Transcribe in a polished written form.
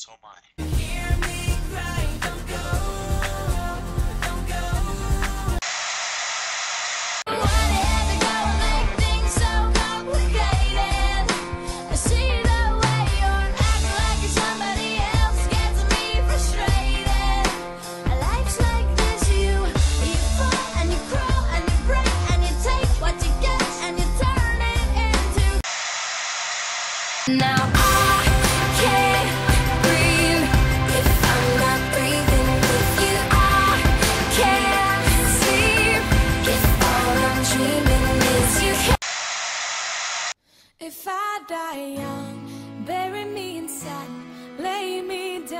So am I. Hear me cry, don't go, don't go. Why did the girl make things so complicated? I see the way you're acting like you're somebody else gets me frustrated. Life's like this, you fall and you crawl and you break and you take what you get and you turn it into. Now I can't breathe if I'm not breathing with you. I can't sleep if all I'm dreaming is you. If I die young, bury me inside, lay me down.